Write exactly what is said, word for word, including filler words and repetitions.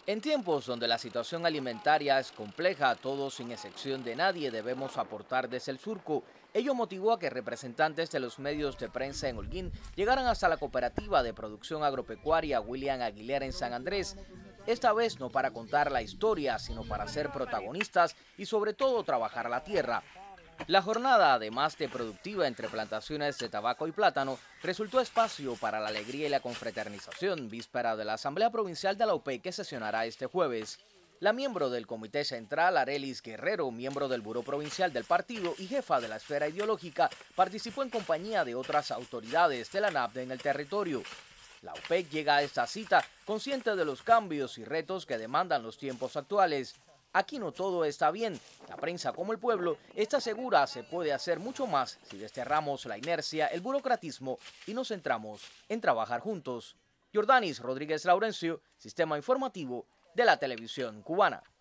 En tiempos donde la situación alimentaria es compleja, todos sin excepción de nadie debemos aportar desde el surco. Ello motivó a que representantes de los medios de prensa en Holguín llegaran hasta la cooperativa de producción agropecuaria William Aguilera en San Andrés. Esta vez no para contar la historia, sino para ser protagonistas y sobre todo trabajar la tierra. La jornada, además de productiva entre plantaciones de tabaco y plátano, resultó espacio para la alegría y la confraternización, víspera de la Asamblea Provincial de la U P E que sesionará este jueves. La miembro del Comité Central, Arelis Guerrero, miembro del Buró Provincial del partido y jefa de la esfera ideológica, participó en compañía de otras autoridades de la N A P D en el territorio. La U P E llega a esta cita consciente de los cambios y retos que demandan los tiempos actuales. Aquí no todo está bien. La prensa como el pueblo está segura se puede hacer mucho más si desterramos la inercia, el burocratismo y nos centramos en trabajar juntos. Jordanis Rodríguez Laurencio, Sistema Informativo de la Televisión Cubana.